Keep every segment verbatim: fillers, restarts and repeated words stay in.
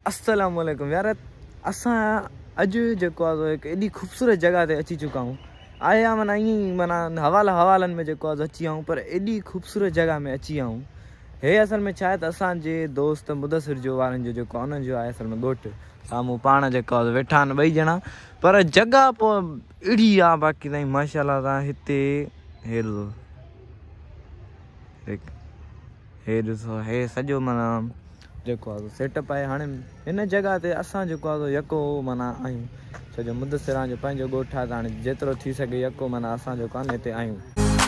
अस्सलाम वालेकुम यार, असां अॼु जेको आहे हिकु एॾी ख़ूबसूरत जॻह ते अची चुका आहियूं। आया माना ईअं माना हवाला हवालनि में जेको आहे अची आहियूं, पर एॾी ख़ूबसूरत जॻह में अची आहियूं। हे असल में छा आहे त असांजे दोस्त मुदसिर जो वारनि जो जेको आहे उन्हनि जो आहे असल में ॻोठु। साम्हूं पाण जेको आहे वेठा आहिनि ॿई ॼणा, पर जॻह पोइ अहिड़ी आहे बाक़ी ताईं माशाल्लाह। तव्हां हिते हे ॾिसो, हे ॾिसो, हे सॼो माना जेको आहे सेटअप आहे। हाणे हिन जॻह ते असां जेको आहे यको माना आहियूं, छो जो मुदसिर जो पंहिंजो ॻोठु आहे, त हाणे जेतिरो थी सघे यको माना असां जेको आहे न हिते आहियूं।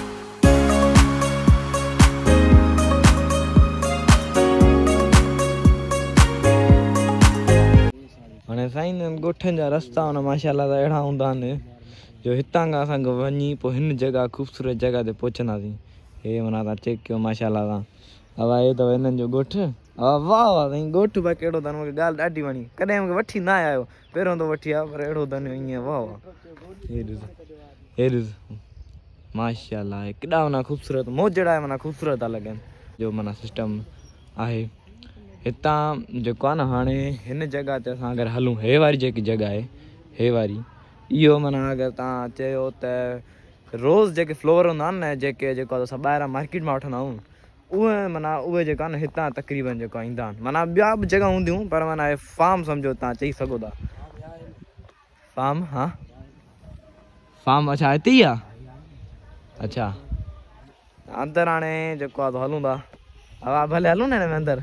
हाणे साईं ॻोठनि जा रस्ता हुन माशाल्लाह त अहिड़ा हूंदा आहिनि जो हितां खां असांखे वञी पोइ हिन जॻह ख़ूबसूरत जॻह ते पहुचंदासीं। हे माना तव्हां चेक कयो माशाल्लाह तव्हां। हवा हे अथव हिननि जो ॻोठु। हा वाह वाह साईं, ॻोठु भाई कहिड़ो अथनि, मूंखे ॻाल्हि ॾाढी वणी। कॾहिं मूंखे वठी न आया आहियो, पहिरियों त वठी आयो, पर अहिड़ो अथनि ईअं वाह वाह। हे ॾिसो, हे ॾिसो माशाल्लाह, हे केॾा माना ख़ूबसूरत मोजड़ा माना ख़ूबसूरत था लॻनि जो माना सिस्टम आहे हितां जेको आहे न। हाणे हिन जॻह ते असां अगरि हलूं, हे वारी जेकी जॻह आहे, हे वारी इहो माना अगरि तव्हां चयो त रोज़ जेके फ्लोर हूंदा आहिनि न, जेके जेको आहे असां ॿाहिरां मार्केट मां वठंदा आहियूं, उहे माना उहे जेका आहे न हितां तक़रीबन जेको ईंदा आहिनि। माना ॿिया बि जॻह हूंदियूं, पर माना हे फार्म सम्झो तव्हां चई सघो था। फार्म, हा फार्म, अच्छा हिते ई आहे। अच्छा अंदरि हाणे जेको आहे हलूं था। हा भले हलूं न हिन में अंदरि।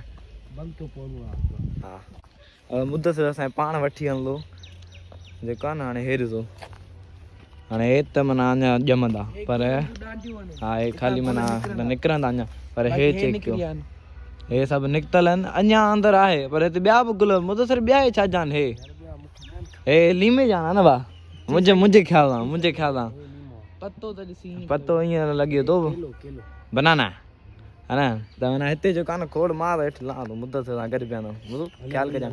हा मुदसिर असांजे पाण वठी हलंदो जेको आहे न। हाणे हे ॾिसो, हाणे हे त माना अञा ॼमंदा, पर हा हे ख़ाली माना निकिरंदा अञा, पर हे चेक कयो, हे सभु निकितल आहिनि। अञा अंदरि आहे, पर हिते ॿिया बि गुल मुदसिर ॿिया ई छा जान, हे हे लीमे जा न भाउ, मुंहिंजे मुंहिंजे ख़्याल सां मुंहिंजे ख़्याल सां पतो त ॾिसी पतो ईअं लॻे थो बनाना है न। त माना हिते जेको आहे न खोड़ मां हेठि लहां थो मुदसिर सां गॾु पिया थो ख़्यालु कजां।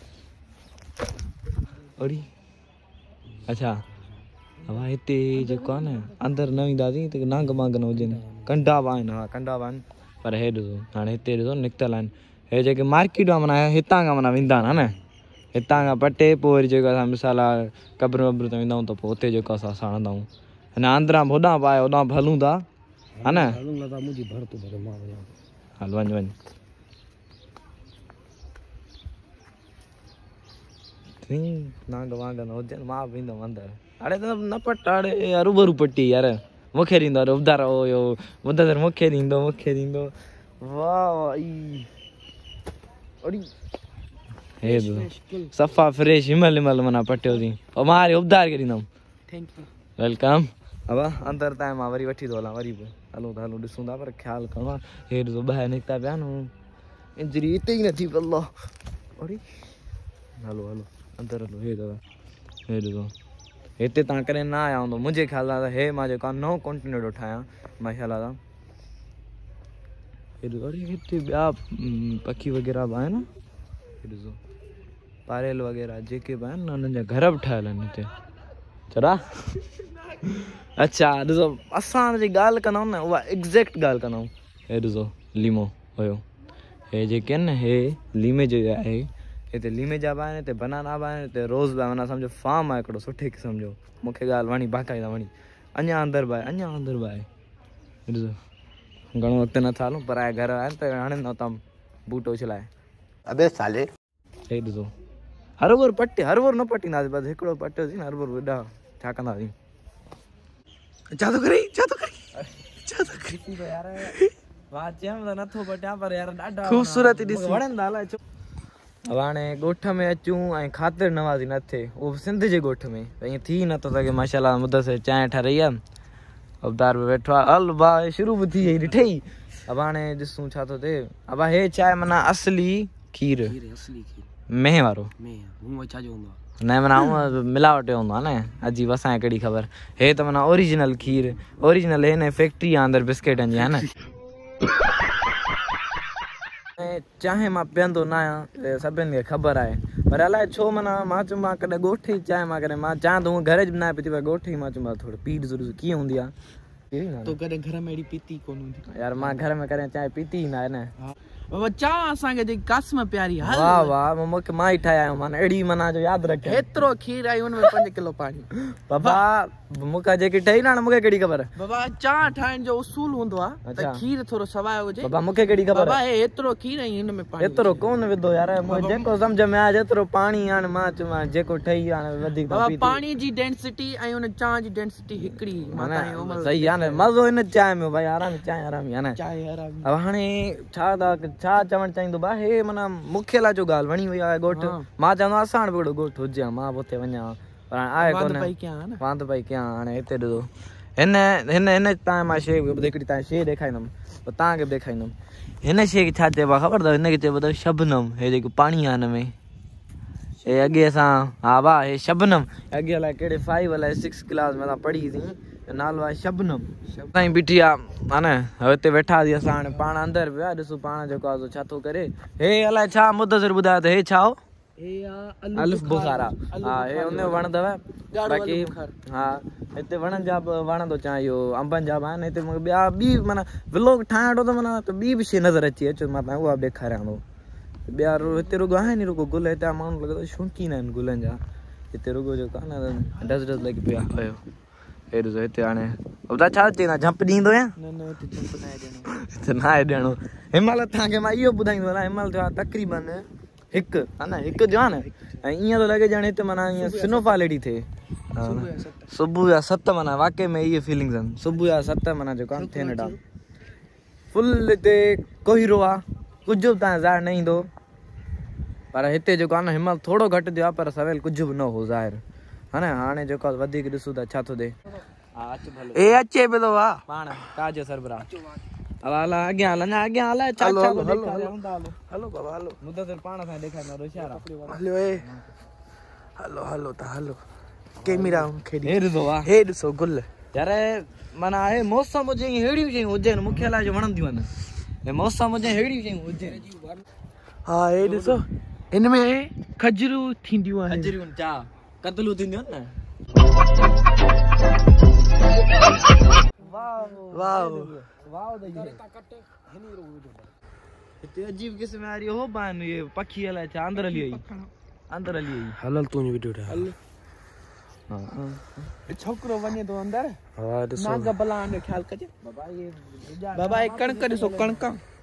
अड़ी अच्छा हा हिते जेको आहे न अंदरि न ईंदासीं त नांग मांग न हुजनि, कंडा बि आहिनि। हा कंडा बि आहिनि, पर हे ॾिसो हाणे हिते ॾिसो निकितल आहिनि। हे जेके मार्केट आहे माना हितां खां माना वेंदा आहिनि, हा न हितां खां पटे पोइ वरी जेको असां मिसाल आहे क़ब्र वब्र ते वेंदा आहियूं, त पोइ हुते जेको असां साणंदा आहियूं। हिन अंदरां बि होॾां बि आहे, होॾां बि हलूं था, हा न। हल वञ वञ। नांग वांग न हुजनि, मां बि ईंदुमि अंदरि। हाणे त न पट, हाणे हरूभरू पटी यार, मूंखे ॾींदो अरे उधार हुयो मुदसिर, मूंखे ॾींदो मूंखे ॾींदो। वाह वाह ई अड़ी हे सफ़ा फ्रेश हिमल हिमल माना पटियोसीं, और मां हाणे उधार खे ॾींदुमि। Thank you, welcome. हवा अंदरि ताईं मां वरी वठी थो हलां, वरी बि हलूं था हलूं ॾिसूं था, पर ख़्यालु करिणो आहे। हे ॾिसो ॿाहिरि निकिता पिया न, इंजरी हिते ई नथी पई। अल्लाह अड़ी हलो हलो अंदरि हलो। हे अथव, हे ॾिसो हिते तव्हां कॾहिं न आया हूंदो, मुंहिंजे ख़्याल सां हे मां जेको आहे नओं कॉन्टिनेंट थो ठाहियां माशाल्लाह सां। हे ॾिसो, अरे हिते ॿिया पखी वग़ैरह बि आहिनि। हे ॾिसो पारेल वग़ैरह जेके बि आहिनि न, उन्हनि जा घर बि ठहियल आहिनि हिते। चरा अच्छा ॾिसो, असां जी ॻाल्हि कंदा आहियूं न, उहा एग्ज़ैक्ट ॻाल्हि कंदा आहियूं। हे ॾिसो लीमो हुयो, हे जेके आहिनि न हे लीमे जो आहे। हिते लीमे जा बि आहिनि, हिते बनाना बि आहिनि, हिते रोज़ बि आहे। माना सम्झो फार्म आहे हिकिड़ो सुठे क़िस्म जो। मूंखे ॻाल्हि वणी, बाक़ाइदा वणी। अञा अंदरि बि आहे, अञा अंदरि बि आहे। ॾिसो घणो अॻिते नथा हलूं, पर आहे घर आहे त हाणे न तव्हां बूटो छिलाए। अबे साले हे ॾिसो हर भर पटे, हर भर न पटींदासीं, बसि हिकिड़ो पटियोसीं न, हर भर वॾा छा कंदासीं। छा थो करे, छा थो करे, छा थो करे यार, मां चयमि त नथो पटियां, पर यार ॾाढा ख़ूबसूरत ॾिसी वणंदा। अलाए छो। अब हाणे ॻोठ में अचूं ऐं ख़ातिर नवाज़ी न थिए, उहो बि सिंध जे ॻोठ में, त ईअं थी नथो सघे। माशाल्लाह मुदसिर चांहि ठाही आहे, अवतार बि वेठो आहे। हल भाउ शुरू बि थी वई ॾिठे ई। अब हाणे ॾिसूं छा थो थिए। अब हे छा आहे माना असली खीर, मेह वारो न, माना हूअं मिलावट हूंदो आहे न, अजीब असांखे कहिड़ी ख़बर। हे त माना ओरिजिनल खीर, ओरिजिनल हिन फैक्ट्री आहे अंदरि बिस्किटनि जी, है न। चांहि मां पीअंदो न आहियां, सभिनि खे ख़बर आहे, पर अलाए छो माना मां चयो मां कॾहिं ॻोठ जी चांहि मां कॾहिं मां चाहियां थो घर जी बि न पीती, पर ॻोठ जी मां चयो थोरो पी ॾिसो ॾिसो कीअं हूंदी आहे। तो कॾहिं घर में अहिड़ी पीती कोन हूंदी यार, मां घर में कॾहिं चांहि पीती ई न आहे न। बाबा चा असांखे जेकी कसम प्यारी हल वाह वाह मूंखे मां ई ठाहिया माना अहिड़ी माना जो यादि रखे एतिरो खीर आई हुन में पंज किलो पाणी बाबा मूंखे जेकी ठही ना मूंखे कहिड़ी ख़बर बाबा चा ठाहिण जो उसूल हूंदो आहे त खीर थोरो सवाइ हुजे बाबा मूंखे कहिड़ी ख़बर बाबा हे एतिरो खीर ऐं हिन में पाणी एतिरो कोन विधो यार मूंखे जेको सम्झ में आहे जेतिरो पाणी हाणे मां चवां जेको ठही हाणे वधीक बाबा पाणी जी डेंसिटी ऐं हुन चांहि जी डेंसिटी हिकिड़ी माना सही आहे न मज़ो हिन चांहि में भाई आराम चांहि आराम आहे न चांहि आराम अब हाणे छा था छा चवणु चाहींदो बा हे माना मूंखे लाइ जो ॻाल्हि वणी वई आहे ॻोठ मां चवंदो आहियां असां वटि बि ॻोठ हुजे मां बि हुते वञा पर आहे कोन वांदो पई कयां हाणे हिते ॾिसो हिन हिन हिन तव्हां मां शइ हिकिड़ी तव्हां शइ ॾेखारींदुमि पोइ तव्हांखे बि ॾेखारींदुमि हिन शइ खे छा चइबो आहे ख़बर अथव हिनखे चइबो अथव शबनम हे जेको पाणी आहे हिन में हे अॻे असां हा वाह हे शबनम अॻे अलाए कहिड़े फाइव अलाए सिक्स क्लास में असां पढ़ी हुई नालो आहे शबनम साईं बीठी आहे हा न हिते वेठा हुआसीं असां हाणे पाण अंदरि विया ॾिसो पाण जेको आहे छा थो करे हे अलाए छा मुदसिर ॿुधायो त हे छा हो अलिफ बुखारा हा हे उन जो वण अथव बाक़ी हा हिते वणनि जा बि वण थो चवां इहो अंबनि जा बि आहिनि हिते मूंखे ॿिया ॿी माना व्लॉग ठाहिण वेठो त माना त ॿी बि शइ नज़र अची अचो मां तव्हांखे उहा बि ॾेखारियां थो ॿिया हिते रुगो आहे नी रुगो गुल हिते माण्हू लॻे थो शौक़ीन आहिनि गुलनि जा हिते रुगो जेको आहे न डस डस लॻी पियो आहे पियो हे ॾिसो हिते हाणे ॿुधा छा चईंदा जंप ॾींदो या हिते न आहे ॾियणो हिनमहिल तव्हांखे मां इहो ॿुधाईंदो आहियां हिनमहिल थियो आहे तक़रीबन हिकु हा न हिकु जो आहे न ऐं ईअं थो लॻे ॼण हिते माना ईअं स्नोफॉल एॾी थिए सुबुह जा सत माना वाक़ई में इहे फीलिंग्स आहिनि सुबुह जा सत माना जेको आहे थियनि हेॾा फुल हिते कोहीरो आहे कुझु बि तव्हां ज़ाहिर न ईंदो पर हिते जेको आहे न हिनमहिल थोरो घटि थियो आहे पर सवेल कुझु बि न हो ज़ाहिर हा न हाणे जेको आहे वधीक ॾिसूं था छा थो थिए ए अचे पियो थो वाह पाण ताज सरबराह अब हला अॻियां हल अञा अॻियां हल छा छा हलो बाबा हलो मुदसिर पाण सां ॾेखारींदो होशियार हलो ए हलो हलो ता हलो कैमरा खे हे ॾिसो वाह हे ॾिसो गुल यार माना हे मौसम हुजे अहिड़ियूं शयूं हुजनि मूंखे अलाए वणंदियूं आहिनि हे मौसम हुजे अहिड़ियूं शयूं हुजनि हा हे ॾिसो हिन में खजरूं थींदियूं आहिनि खजरूं छा कतलूं थींदियूं आहिनि न वाह वाह हिते अजीब क़िस्म वारी हो बान ये पखी अलाए छा अंदर हली वई अंदर हली वई हलल तूं वीडियो ठाहे हां छोकरो वञे तो अंदर हा ॾिसो नाग बलान जो ख्याल कजे बाबा ये बाबा एक कणक ॾिसो कणक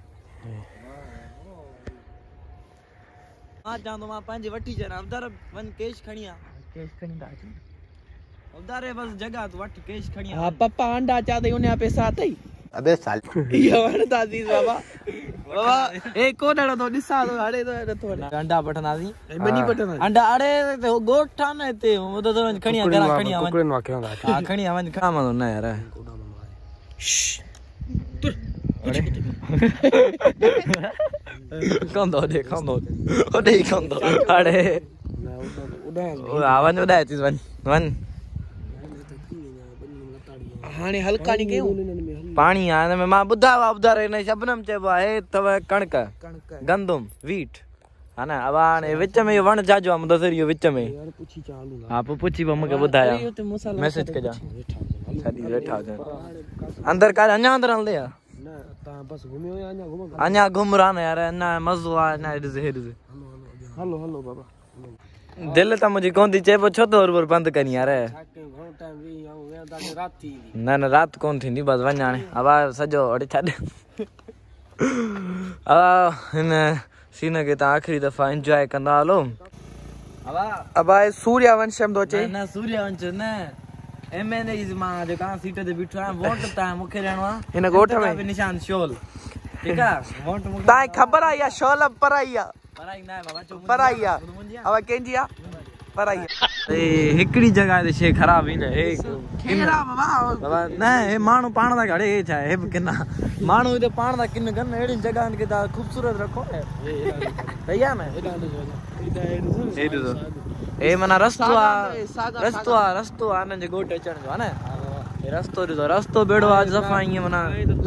मां चवंदो मां पंहिंजी वठी ॼणा अंदर वञ कैश खणी आ केस खणी ता अची उधर बस जगह तू वठ कैश खणी आ हां पापा अंडा चा दे उन्या पैसा अथई अबे साल ये वणदा अजीज बाबा बाबा ए कोडड़ो तो ॾिसा तो हाड़े तो नथो अंडा पठनासी बनी पठना अंडा अड़े तो गोठा न हिते उधर तो वञ खणी आ घर खणी आ कुकड़े नो आखे हां खणी आ वञ खा मां न यार कंदो दे कंदो ओडे कंदो अड़े उड़ा वञ उड़ा चीज वञ वञ हाने हल्का नी कयो पानी आ में मां बुधावा बुधारे ने शबनम चेबो आहे तव कणक गंदम वीट है ना अब हाने विच में वण जाजो आ मुदसिर यो विच में यार पूछी चालू हां पूछी मके बुधाया मैसेज कजा साडी बैठा जा अंदर का अन्या अंदर हल दे ना ता बस घूमियो अन्या घूम अन्या घूम रहा ना यार अन्ना मजो आ ना इधर इधर हलो हलो बाबा दिल त मुझे कोन थी चेबो छो तो और बंद कनी यार घणो टाइम वी आऊं वे दा रात थी न न रात कोन थींदी बस वञ हाणे अब सजो अड़े छॾ अब हिन सीन खे तव्हां आख़िरी दफ़ा एंजॉय कंदा हलो अब अब आए सूर्यवंशम दो चे न सूर्यवंश न एम एन ए मां जो का सीट ते बिठो आ वोट ता मुखे रहणो आ हिन गोठ में निशान शोल ठीक है वोट मुखे ताई खबर आ या शोल पर आई आ पराई ना बाबा चो पर आई आ अब केंजी आ पर आई ए हिकड़ी जगह ते शे खराब ही न हे केरा बाबा बाबा न हे माण्हू पाण दा घड़े छा हे किना माण्हू इते पाण दा किन गन एड़ी जगह के ता खूबसूरत रखो है भैया मैं हे ॾिसो हे मना रस्तो आ रस्तो आ रस्तो आ न जे गोट अचण जो है ना ये रस्तो ॾिसो रस्तो बेड़ो आज सफ़ा ईअं मना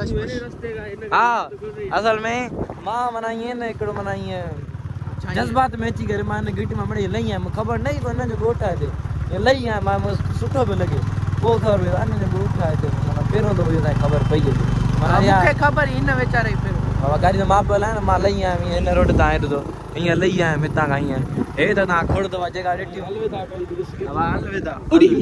हा असल में मां मना ईअं न हिकिड़ो मना ईअं जज्बात में अची करे मां हिन गिटी मां मिड़ी लही आहियां मूंखे ख़बर न हुई हिन जो ॻोठ आहे हिते लही आहियां मां सुठो पियो लॻे पोइ ख़बर पई हिन जो ॻोठ आहे हिते माना पहिरों दफ़ो इहो ख़बर पई माना मूंखे ख़बर हिन वीचारे पहिरों बाबा गाड़ी मां पे है ना मां लई आया इन रोड तां हेठ तो ईअं लई आया हितां खां ईअं हे त तव्हां खोड़ अथव जेका ॾिठी अलविदा अलविदा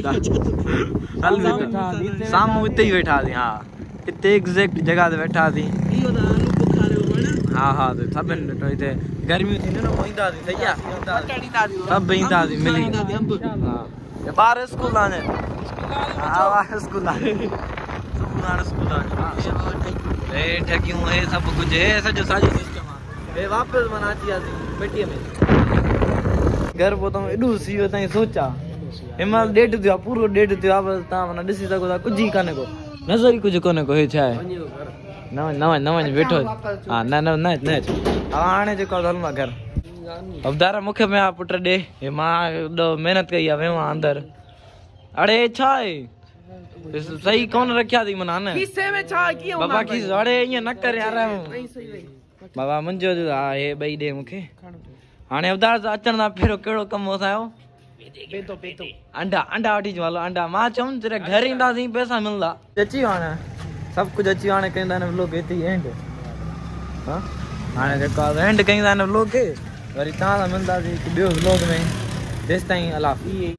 अलविदा साम्हूं हिते ई वेठा हुआसीं हा हिते एग्ज़ैक्ट जॻह ते वेठा हुआसीं हाँ हाँ तो सब ॾिठो हिते गर्मियूं थींदियूं न पोइ ईंदा हुआसीं सही आहे सभु ईंदा हुआसीं मिली हा ॿार स्कूल आने हा ॿार स्कूल आने सुभाणे स्कूल आने हे ठगियूं हे सभु कुझु हे सॼो साॼो सिस्टम आहे हे वापसि माना अची वियासीं मिटीअ में घर पहुतऊं एॾो सी वियो ताईं सोचा हिनमहिल ॾेढ थियो आहे पूरो ॾेढ थियो आहे बसि तव्हां माना ॾिसी सघो था कुझु ई कान्हे को नज़र ई कुझु कोन्हे को हे छा आहे न वञ न वञ न वञ वेठो हा न न न न हा हाणे जेको आहे हल मां घर अवदार मूंखे में आहे पुट ॾे हे मां एॾो महिनत कई आहे वियो आहियां अंदरि अड़े छा आहे सही कोन रखिया थी माना न बाबा की अड़े ईअं न कर यार बाबा मुंहिंजो हा हे ॿई ॾे मूंखे हाणे अवदार सां अचण खां पहिरियों कहिड़ो कमु असांजो अंडा अंडा वठी अचूं हलो अंडा मां चयुमि जॾहिं घर ईंदासीं पैसा मिलंदा अची वियो हाणे सभु कुझु अची वियो हाणे कंदा आहिनि व्लॉग हिते ई एंड हा हाणे जेको आहे एंड कंदा आहिनि व्लॉग खे वरी तव्हां सां मिलंदासीं ॿियो व्लॉग में जेसि ताईं अलाह